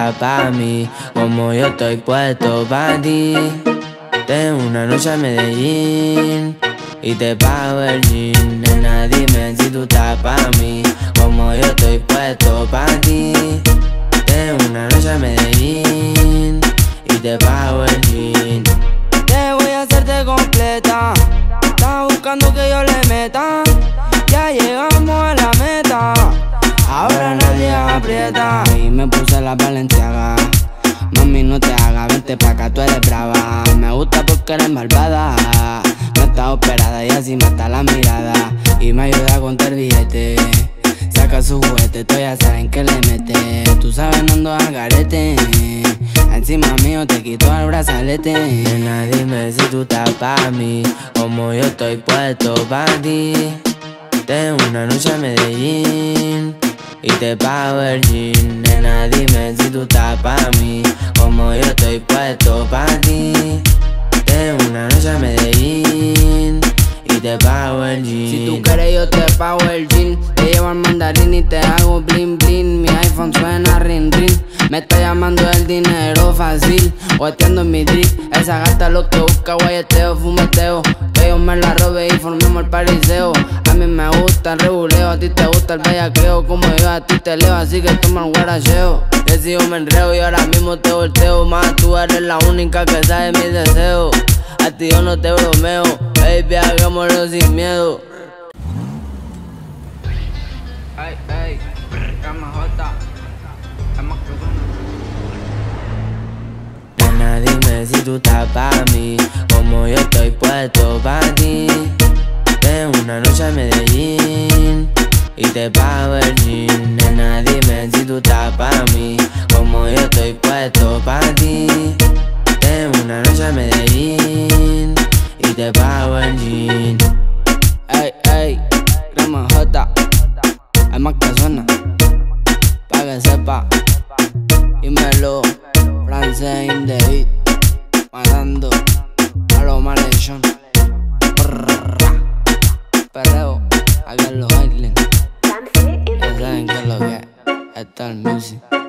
estás pa' mí, como yo estoy puesto pa' ti. Tengo una noche a Medellín y te pago el jean. Nena, dime si tú estás pa' mí, como yo estoy puesto pa' ti. Tengo una noche a Medellín y te pago el jean. Te voy a hacerte completa. Estás buscando que yo le meta. Ya llegamos a la meta. Ahora nadie aprieta. Y me puse la Balenciaga. Mami, no te hagas, vente pa' acá, tú eres brava. Me gusta porque eres malvada. No está operada y así mata la mirada. Y me ayuda a contar billete. Saca su juguete, tú ya saben que le mete. Tú sabes, no ando al garete. Encima mío te quito el brazalete. Nena, dime si tú estás pa' mí, como yo estoy puesto pa' ti. Tengo una noche a Medellín y te pago el jean. Nena, dime si tú estás pa' mí, como yo estoy puesto pa' ti. Tengo una noche a Medellín y te pago el jean. Si tú quieres yo te pago el jean. Te llevo al mandarín y te hago bling bling. Mi iPhone suena ring ring. Me está llamando el dinero fácil, guateando en mi drip. Esa gata lo que busca, guayeteo, fumeteo. Que yo me la robe y formemos el pariseo. A mí me gusta el reguleo, a ti te gusta el bellaqueo. Como yo a ti te leo, así que toma el guaracheo. Que si yo me enreo y ahora mismo te volteo. Más tú eres la única que sabe mis deseos. A ti yo no te bromeo, baby, hagámoslo sin miedo. Ey, ey, MJ. Nena, dime si tú estás pa' mí, como yo estoy puesto pa' ti. Tengo una noche a Medellín y te pago el jean. Nena, dime si tú estás pa' mí, como yo estoy puesto pa' ti. Tengo una noche a Medellín y te pago el jean. Ey, ey, MJ. Hay más que suena, pa' que sepa. Dímelo, francés in the beat, matando a los malhechón. Perreo, aquí en los Islands. Ya saben que es lo que es, está el music.